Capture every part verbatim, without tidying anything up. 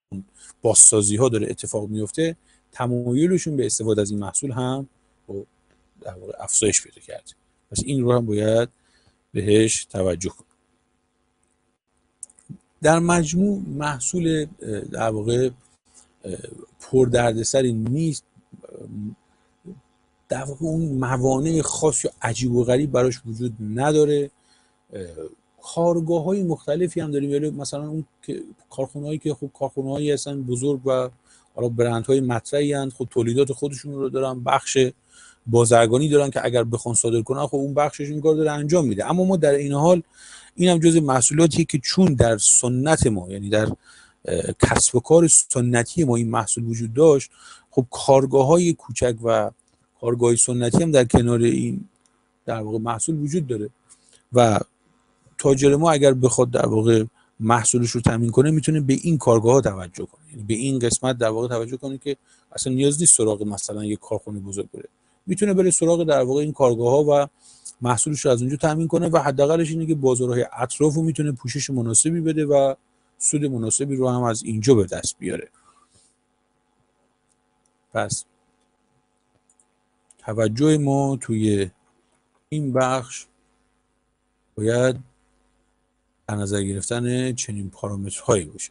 بازسازی ها داره اتفاق میفته، تمایلشون به استفاده از این محصول هم در واقع افزایش پیدا کرده. پس این رو هم باید بهش توجه کنیم. در مجموع محصول در واقع پر دردسری نیست، در واقع اون موانع خاص یا عجیب و غریب براش وجود نداره. کارگاه های مختلفی هم داریم، یعنی مثلا اون کارخونه هایی که خب کارخونه هایی هستن بزرگ و حالا برند های مطرحی هستند، خب تولیدات خودشون رو دارن، بخش بازرگانی دارن که اگر بخوان صادر کنن خب اون بخشش این کار داره انجام میده. اما ما در این حال این هم جزء محصولاتی که چون در سنت ما، یعنی در کسب و کار سنتی ما این محصول وجود داشت، خب کارگاه های کوچک و کارگاه سنتی هم در کنار این در واقع محصول وجود داره و تاجر ما اگر بخواد در واقع محصولش رو تامین کنه میتونه به این کارگاه ها توجه کنه، یعنی به این قسمت در واقع توجه کنه که اصلا نیاز نیست سراغ مثلا یک کارخونه بزرگ بره، میتونه بره سراغ در واقع این کارگاه ها و محصولش رو از اونجا تامین کنه و حداقلش اینه که بازارهای اطراف رو میتونه پوشش مناسبی بده و سود مناسبی رو هم از اینجا به دست بیاره. پس توجه ما توی این بخش باید در نظر گرفتن چنین پارامترهایی باشه.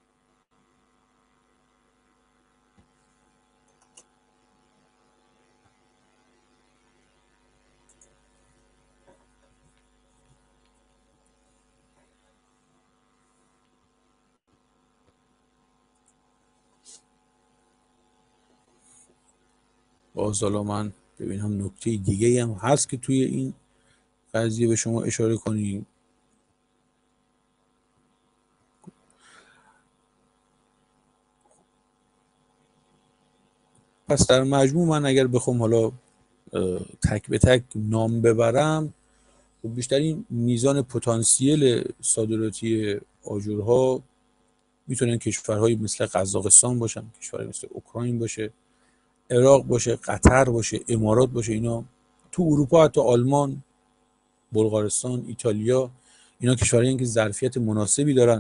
باز حالا من ببینم نکته دیگه هم هست که توی این قضیه به شما اشاره کنیم. پس در مجموع من اگر بخوام حالا تک به تک نام ببرم، خب بیشترین میزان پتانسیل صادراتی آجرها میتونن کشورهایی مثل قزاقستان باشن، کشورهایی مثل اوکراین باشه، عراق باشه، قطر باشه، امارات باشه. اینا تو اروپا حتی آلمان، بلغارستان، ایتالیا، اینا کشورهایی که ظرفیت مناسبی دارن.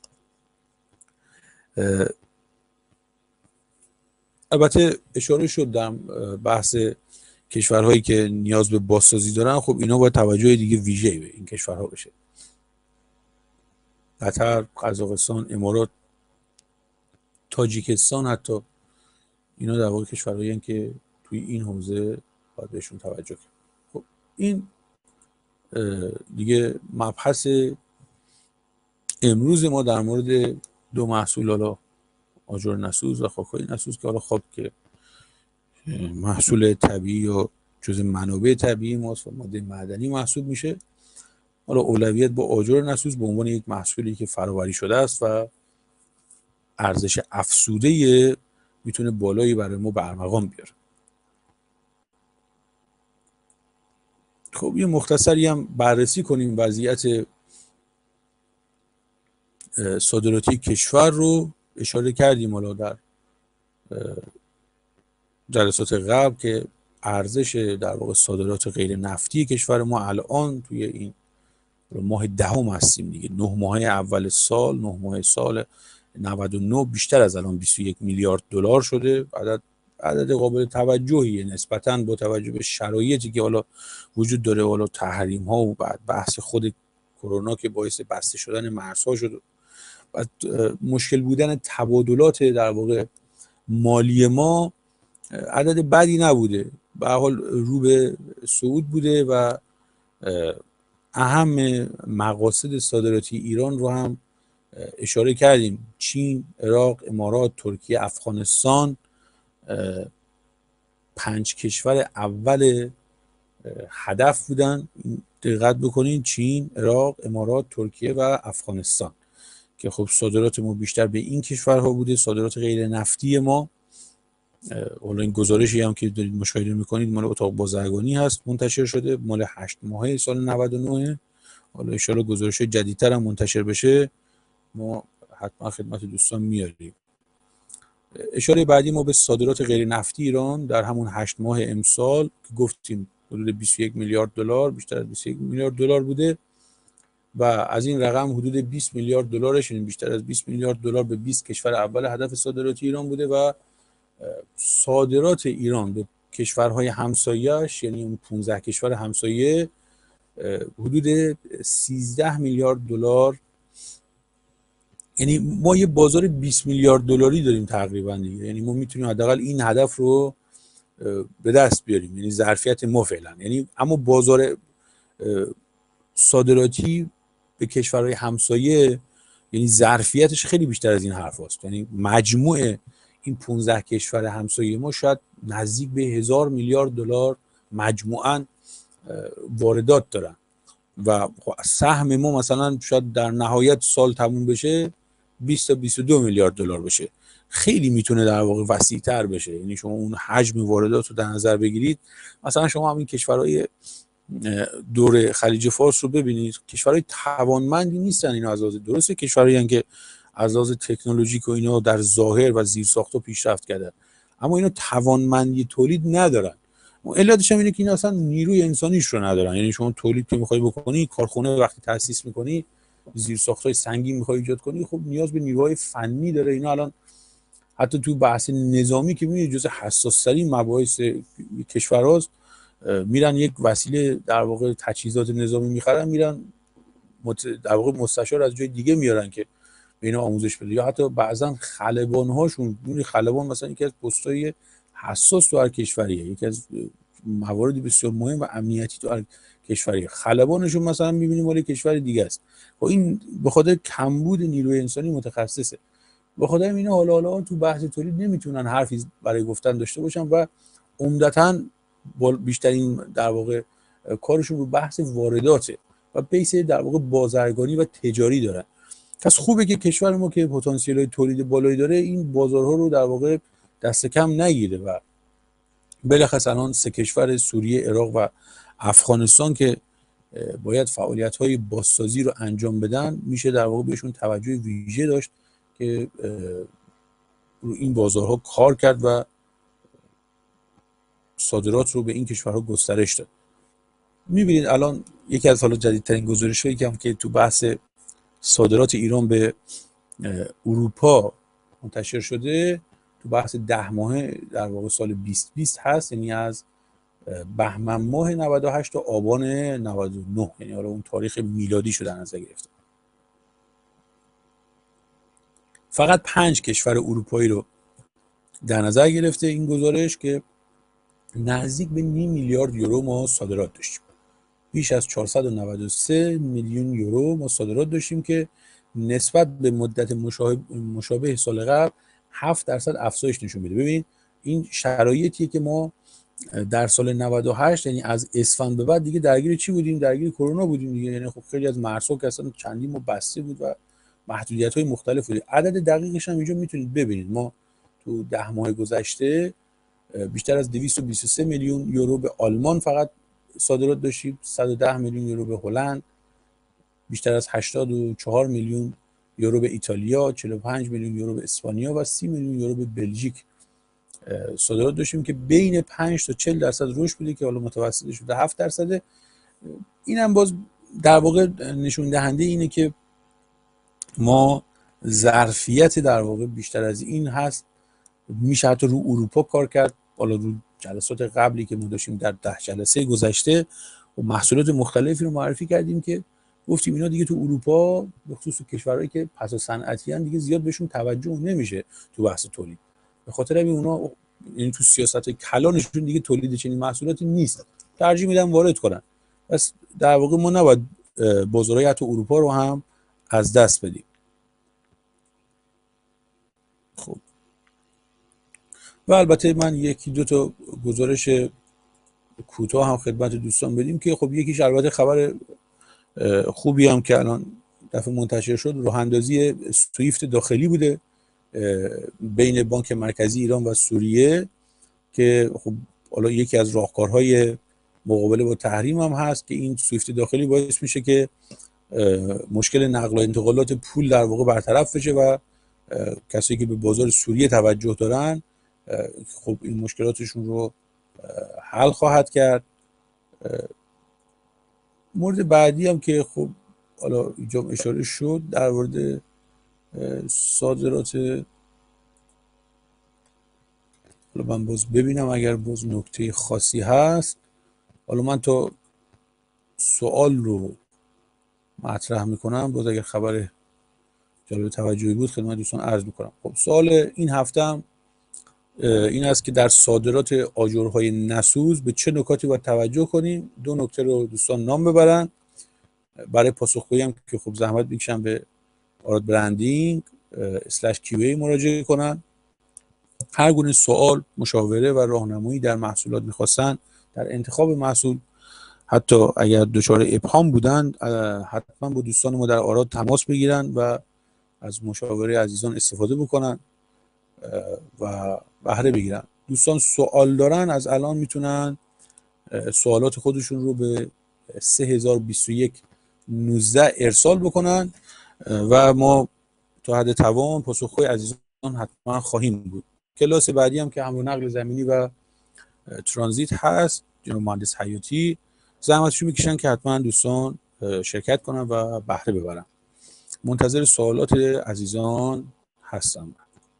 البته اشاره شد در بحث کشورهایی که نیاز به بازسازی دارن، خب اینا باید توجه دیگه ویژه‌ای به این کشورها بشه. قطر، قزاقستان، امارات، تاجیکستان، حتی اینا در واقع کشورهایی هستند که توی این حوزه باید بهشون توجه کرد. خب این دیگه مبحث امروز ما در مورد دو محصول، حالا آجر نسوز و خاک‌های نسوز، که حالا خاک که محصول طبیعی یا جزء منابع طبیعی ماست و ماده معدنی محسوب میشه. حالا اولویت با آجر نسوز به عنوان یک محصولی که فرآوری شده است و ارزش افزوده میتونه بالایی برای ما به ارمغان بیاره. خب یه مختصری هم بررسی کنیم وضعیت صادراتی کشور رو. اشاره کردیم حالا در جلسات قبل که ارزش در واقع صادرات غیر نفتی کشور ما الان توی این ماه دهم هستیم دیگه، نه ماه اول سال، نه ماه سال نود و نه، بیشتر از الان بیست و یک میلیارد دلار شده. عدد عدد قابل توجهیه نسبتاً با توجه به شرایطی که حالا وجود داره، حالا تحریم ها و بعد بحث خود کرونا که باعث بسته شدن مرزها شد، بعد مشکل بودن تبادلات در واقع مالی ما، عدد بدی نبوده، به هر حال رو به صعود بوده و اهم مقاصد صادراتی ایران رو هم اشاره کردیم. چین، عراق، امارات، ترکیه، افغانستان، پنج کشور اول هدف بودن. دقت بکنین، چین، عراق، امارات، ترکیه و افغانستان، که خب صادرات ما بیشتر به این کشورها بوده. صادرات غیر نفتی ما، حالا این گزارشی هم که دارید مشاهده میکنید مال اتاق بازرگانی هست، منتشر شده مال هشت ماهه سال نود و نه. حالا ان شاءالله گزارش جدیدتر هم منتشر بشه ما حتما خدمت دوستان میاریم. اشاره بعدی ما به صادرات غیر نفتی ایران در همون هشت ماه امسال که گفتیم حدود بیست و یک میلیارد دلار، بیشتر از بیست و یک میلیارد دلار بوده. و از این رقم حدود بیست میلیارد دلارش، یعنی بیشتر از بیست میلیارد دلار به بیست کشور اول هدف صادراتی ایران بوده و صادرات ایران به کشورهای همسایه‌اش، یعنی اون پانزده کشور همسایه، حدود سیزده میلیارد دلار، یعنی ما یه بازار بیست میلیارد دلاری داریم تقریبا دیگه. یعنی ما میتونیم حداقل این هدف رو به دست بیاریم، یعنی ظرفیت ما فعلا. یعنی اما بازار صادراتی به کشورهای همسایه، یعنی ظرفیتش خیلی بیشتر از این حرف هست. یعنی مجموع این پانزده کشور همسایه ما شاید نزدیک به هزار میلیارد دلار مجموعاً واردات دارن و سهم ما مثلا شاید در نهایت سال تموم بشه بیست تا بیست و دو میلیارد دلار بشه. خیلی میتونه در واقع وسیع‌تر بشه. یعنی شما اون حجم واردات رو در نظر بگیرید، مثلا شما همین کشورهای دور خلیج فارس رو ببینید، کشورهای توانمندی نیستن اینا. از لحاظ درسته کشورهایی هستن که از لحاظ تکنولوژیک و اینا در ظاهر و زیرساخت‌ها پیشرفت کردن، اما اینا توانمندی تولید ندارن. علتش هم اینه که اینا اصلا نیروی انسانیش رو ندارن. یعنی شما تولید که می‌خوای بکنی، کارخونه وقتی تأسیس می‌کنی، زیرساخت‌های سنگین می‌خوای ایجاد کنی، خب نیاز به نیروهای فنی داره. اینا الان حتی تو بحث نظامی که می‌بینید جزء حساس‌ترین مباحث کشورهاست، میرن یک وسیله در واقع تجهیزات نظامی می‌خرن، میرن در واقع مستشار از جای دیگه میارن که به اینا آموزش بده. یا حتی بعضا خلبان‌هاشون، می‌بینی خلبان مثلا یکی از پست‌های حساس تو هر کشوریه، یکی از مواردی بسیار مهم و امنیتی تو هر کشوریه، خلبانشون مثلا می‌بینیم مال کشور دیگه است. خب این به خاطر کمبود نیروی انسانی متخصصه. به خاطر اینا حالا حالا تو بحث تولید نمیتونن حرفی برای گفتن داشته باشن و عمدتاً بیشترین در واقع کارشون رو بحث وارداته و بیس در واقع بازرگانی و تجاری دارن. پس خوبه که کشور ما که پتانسیل تولید بالایی داره این بازارها رو در واقع دست کم نگیره و بلخص الان سه کشور سوریه، عراق و افغانستان که باید فعالیت‌های بازسازی رو انجام بدن، میشه در واقع بهشون توجه ویژه داشت که رو این بازارها کار کرد و صادرات رو به این کشورها گسترش داد. می‌بینید الان یکی از حالا جدیدترین گزارش‌هایی که هم که تو بحث صادرات ایران به اروپا منتشر شده، تو بحث ده ماهه در واقع سال بیست بیست هست، یعنی از بهمن ماه نود و هشت تا آبان نود و نه، یعنی حالا اون تاریخ میلادی شده در نظر گرفته. فقط پنج کشور اروپایی رو در نظر گرفته این گزارش که نزدیک به نیم میلیارد یورو ما صادرات داشتیم. بیش از چهارصد و نود و سه میلیون یورو ما صادرات داشتیم که نسبت به مدت مشابه, مشابه سال قبل هفت درصد افزایش نشون میده. ببین این شرایطیه که ما در سال نود و هشت، یعنی از اسفند به بعد دیگه درگیر چی بودیم؟ درگیر کرونا بودیم دیگه. یعنی خب خیلی از مرزها که اصلا چندین ما بسته بود و محدودیت‌های مختلف بود. عدد دقیقش هم اینجا میتونید ببینید. ما تو ده ماه گذشته بیشتر از دویست و بیست و سه میلیون یورو به آلمان فقط صادرات داشتیم، صد و ده میلیون یورو به هلند، بیشتر از هشتاد و چهار میلیون یورو به ایتالیا، چهل و پنج میلیون یورو به اسپانیا و سی میلیون یورو به بلژیک صادرات داشتیم که بین پنج تا چهل درصد رشد بوده که حالا متوسطش بوده هفت درصد. اینم باز در واقع نشون دهنده اینه که ما ظرفیت در واقع بیشتر از این هست. میشه حتی رو اروپا کار کرد. حالا رو جلسات قبلی که ما داشتیم در ده جلسه گذشته و محصولات مختلفی رو معرفی کردیم که گفتیم اینا دیگه تو اروپا به خصوص تو کشورهایی که پس صنعتی ان دیگه زیاد بهشون توجه نمیشه تو بحث تولید. به خاطر همین اونا یعنی تو سیاست کلانشون دیگه تولید چنین محصولاتی نیست، ترجیح میدن وارد کنن. پس در واقع ما نباید بازارهای حتی اروپا رو هم از دست بدیم. خب و البته من یکی دو تا گزارش کوتاه هم خدمت دوستان بدیم که خب یکیش البته خبر خوبی هم که الان دفعه منتشر شد، راه اندازی سویفت داخلی بوده بین بانک مرکزی ایران و سوریه که خب حالا یکی از راهکارهای مقابله با تحریم هم هست که این سویفت داخلی باعث میشه که مشکل نقل و انتقالات پول در واقع برطرف بشه و کسایی که به بازار سوریه توجه دارن خب این مشکلاتشون رو حل خواهد کرد. مورد بعدی هم که خب حالا اینجا اشاره شد در مورد صادرات. حالا من باز ببینم اگر باز نکته خاصی هست. حالا من تا سوال رو مطرح میکنم، باز اگر خبر جالب توجهی بود خدمت دوستان عرض میکنم. خب سوال این هفته هم این است که در صادرات آجرهای نسوز به چه نکاتی باید توجه کنیم؟ دو نکته رو دوستان نام ببرن. برای پاسخگویی هم که خب زحمت میکشن به آراد برندینگ اسلش کیو ای مراجعه کنن. هر گونه سوال، مشاوره و راهنمایی در محصولات میخواستن در انتخاب محصول، حتی اگر دچار ابهام بودند، حتما با دوستان ما در آراد تماس بگیرن و از مشاوره عزیزان استفاده بکنن و بهره بگیرن. دوستان سوال دارن از الان میتونن سوالات خودشون رو به سه هزار و بیست و یک نوزده ارسال بکنن و ما تا حد توان پاسخگوی عزیزان حتما خواهیم بود. کلاس بعدی هم که حمل و نقل زمینی و ترانزیت هست، جناب مهندس حیاتی زحمتشو میکشن که حتما دوستان شرکت کنن و بهره ببرن. منتظر سوالات عزیزان هستم.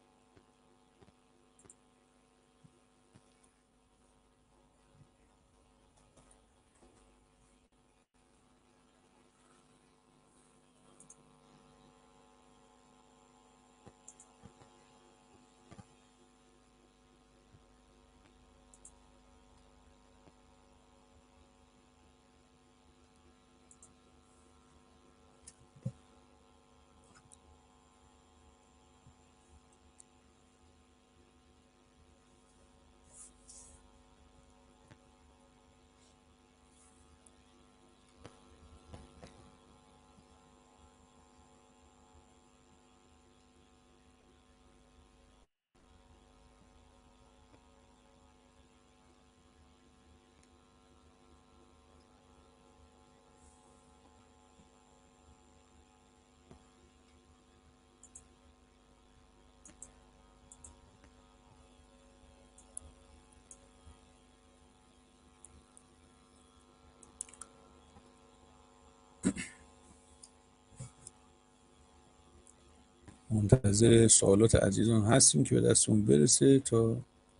منتظر سوالات عزیزان هستیم که به دستمون برسه تا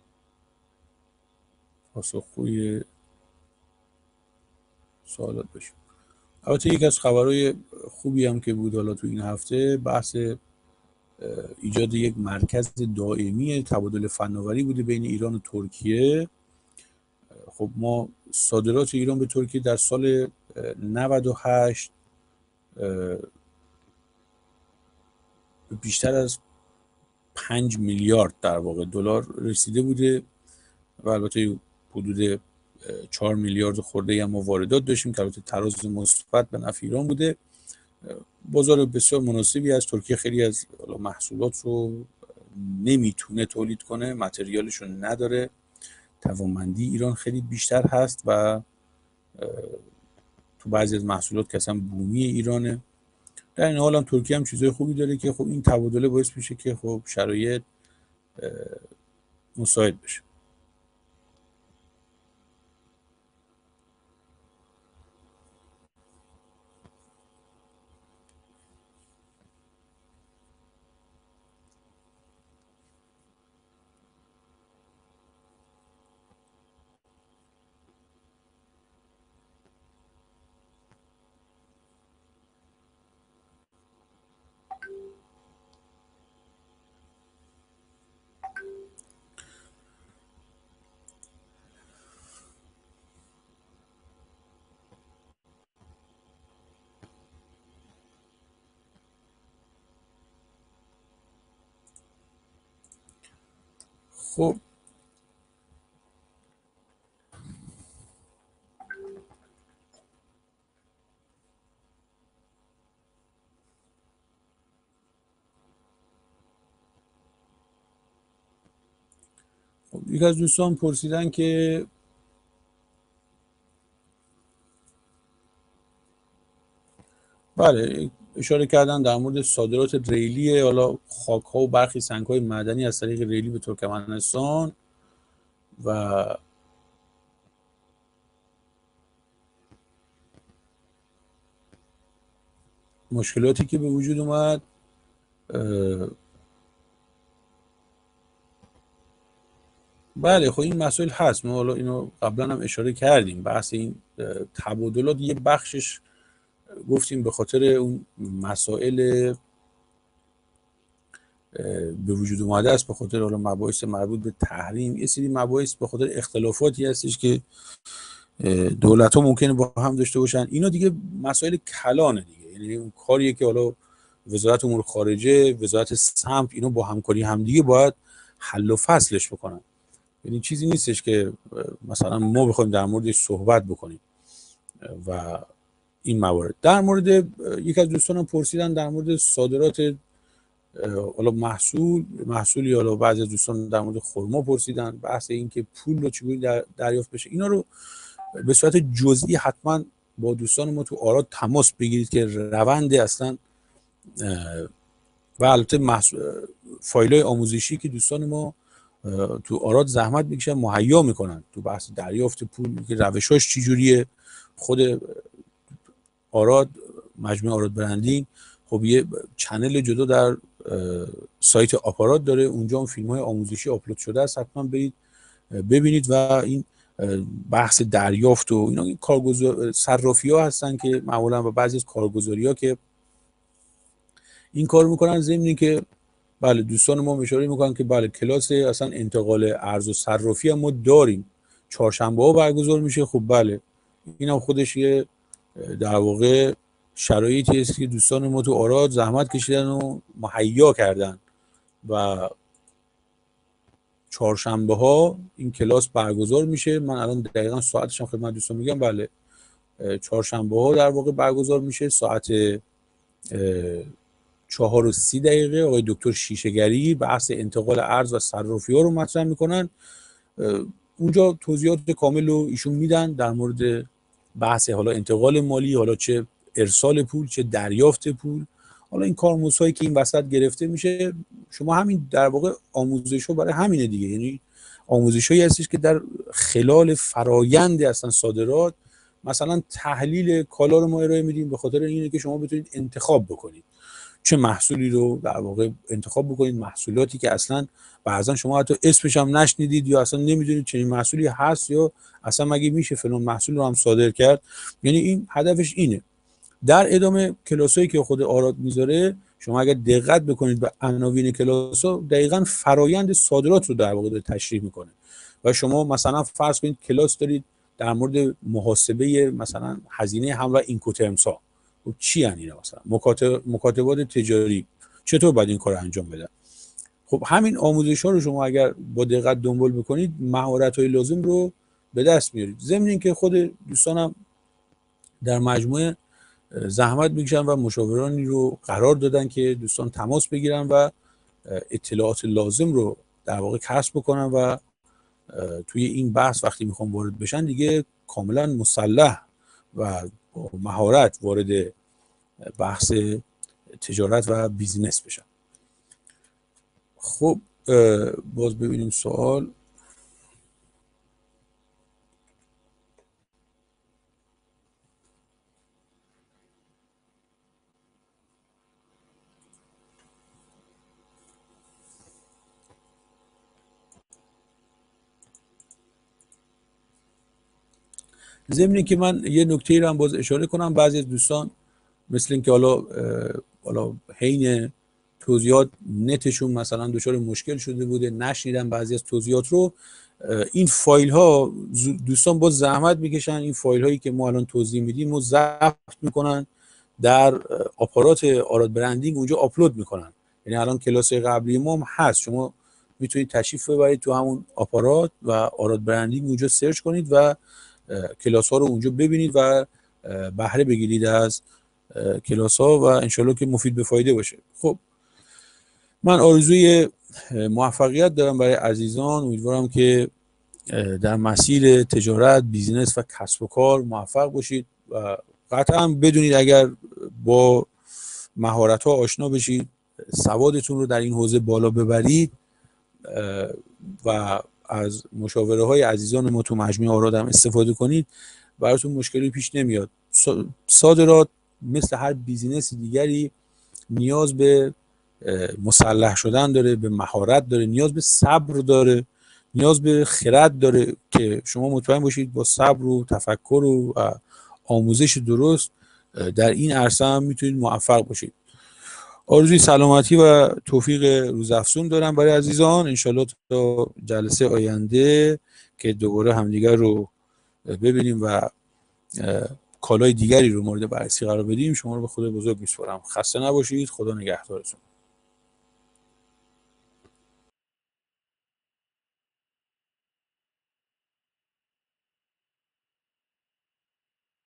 پاسخگوی سوالات بشیم. البته یک از خبرهای خوبی هم که بود حالا تو این هفته، بحث ایجاد یک مرکز دائمی تبادل فناوری بوده بین ایران و ترکیه. خب ما صادرات ایران به ترکیه در سال نود و هشت بیشتر از پنج میلیارد در واقع دلار رسیده بوده و البته حدود چهار میلیارد خورده هم ما واردات داشتیم که البته تراز مثبت به نفع ایران بوده. بازار بسیار مناسبی از ترکیه، خیلی از محصولات رو نمیتونه تولید کنه، متریالش رو نداره، توانمندی ایران خیلی بیشتر هست و تو بعضی از محصولات که اصلا بومی ایرانه. در این حال هم ترکیه هم چیزای خوبی داره که خب این تبادله باعث میشه که خب شرایط مساعد بشه. خب یک از دوستان پرسیدن که بله اشاره کردن در مورد صادرات ریلی، حالا خاک ها و برخی سنگ های معدنی از طریق ریلی به ترکمنستان و مشکلاتی که به وجود اومد بله خب این مسائل هست، ما حالا اینو قبلا هم اشاره کردیم. بحث این تبادلات یه بخشش گفتیم به خاطر اون مسائل به وجود اومده است، به خاطر حالا مباحث مربوط به تحریم، یه سری مباحث به خاطر اختلافاتی هستش که دولت ها ممکنه با هم داشته باشن. اینا دیگه مسائل کلانه دیگه، یعنی اون کاریه که حالا وزارت امور خارجه، وزارت سمت، اینا با همکاری همدیگه باید حل و فصلش بکنن. یعنی چیزی نیستش که مثلا ما بخوایم در موردش صحبت بکنیم. و این موارد در مورد یک از دوستانم پرسیدن در مورد صادرات حالا محصول محصولی، حالا بعضی از دوستان در مورد خرما پرسیدن، بحث این که پول رو چگونه در دریافت بشه. اینا رو به صورت جزئی حتما با دوستان ما تو آراد تماس بگیرید که روند اصلا و البته فایل‌های آموزشی که دوستان ما تو آراد زحمت میکشن مهیا میکنن تو بحث دریافت پول، که روشاش چجوریه. خود آراد، مجموعه آراد برندینگ، خب یه چنل جدا در سایت آپارات داره، اونجا هم فیلم های آموزشی آپلود شده است، حتما برید ببینید. و این بحث دریافت و اینا، این کارگزار صرافی ها هستن که معمولا و بعضی از کارگزاری ها که این کار میکنن، ضمن که بله دوستان ما اشاره میکنن که بله کلاس اصلا انتقال ارز و صرافی هم ما داریم، چهارشنبه ها برگزار میشه. خب بله این هم خودش یه در واقع شرایطی است که دوستان ما تو آراد زحمت کشیدن و مهیا کردن و چهارشنبه ها این کلاس برگزار میشه. من الان دقیقا ساعتش هم خدمت دوستان میگم. بله چهارشنبه ها در واقع برگزار میشه ساعت چهار و سی دقیقه. آقای دکتر شیشه‌گری بحث انتقال ارز و صرافی ها رو مطرح میکنن. اونجا توضیحات کامل رو ایشون میدن در مورد بحث حالا انتقال مالی، حالا چه ارسال پول چه دریافت پول، حالا این کارمزدهایی که این وسط گرفته میشه. شما همین در واقع آموزش‌ها برای همینه دیگه، یعنی آموزش‌هایی هستش که در خلال فرایند اصلا صادرات مثلا تحلیل کالا رو ما ارائه میدیم، به خاطر اینه که شما بتونید انتخاب بکنید چه محصولی رو در واقع انتخاب بکنید. محصولاتی که اصلا بعضا شما حتی اسمش هم نشنیدید یا اصلا نمیدونید چنین محصولی هست یا اصلا مگه میشه فلان محصول رو هم صادر کرد. یعنی این هدفش اینه. در ادامه کلاسایی که خود آراد میذاره، شما اگر دقت بکنید به عناوین کلاس‌ها، دقیقاً فرایند صادرات رو در واقع تشریح میکنه. و شما مثلا فرض کنید کلاس دارید در مورد محاسبه مثلا هزینه حمل و اینکوترمس‌ها، چی یعنی اینا؟ مثلا مکاتب مکاتبات تجاری چطور باید این کار رو انجام بدن؟ خب همین آموزش‌ها رو شما اگر با دقت دنبال بکنید، مهارت‌های لازم رو به دست میارید. ضمن اینکه خود دوستانم در مجموعه زحمت میکشن و مشاورانی رو قرار دادن که دوستان تماس بگیرن و اطلاعات لازم رو در واقع کسب بکنن و توی این بحث وقتی میخوام وارد بشن دیگه کاملا مسلح و با مهارت وارد بحث تجارت و بیزینس بشن. خب باز ببینیم سوال. ضمن که من یه نکته رو هم باز اشاره کنم، بعضی از دوستان مثل اینکه حالا حالا حین توضیحات نتشون مثلا دچار مشکل شده بوده، نشنیدن بعضی از توضیحات رو، این فایل ها دوستان باز زحمت میکشن این فایل هایی که ما الان توضیح میدیم و ضبط میکنن در آپارات آراد برندینگ، اونجا آپلود میکنن. یعنی الان کلاس قبلی ما هم هست، شما میتونید تشریف ببرید تو همون آپارات و آراد برندینگ اونجا سرچ کنید و کلاس ها رو اونجا ببینید و بهره بگیرید از کلاس ها و انشالله که مفید به فایده باشه. خب من آرزوی موفقیت دارم برای عزیزان. امیدوارم که در مسیر تجارت، بیزینس و کسب و کار موفق باشید و قطعا بدونید اگر با مهارت ها آشنا بشید، سوادتون رو در این حوزه بالا ببرید و از مشاوره های عزیزان ما تو مجموعه آراد هم استفاده کنید، براتون مشکلی پیش نمیاد. صادرات مثل هر بیزینس دیگری نیاز به مسلح شدن داره، به مهارت داره، نیاز به صبر داره، نیاز به خرد داره که شما مطمئن باشید با صبر و تفکر و آموزش درست در این عرصه هم میتونید موفق باشید. آرزوی سلامتی و توفیق روزافزون دارم برای عزیزان. انشالله تا جلسه آینده که دوباره همدیگر رو ببینیم و کالای دیگری رو مورد بررسی قرار بدیم، شما رو به خدا بزرگ میسپارم. خسته نباشید. خدا نگهدارتون.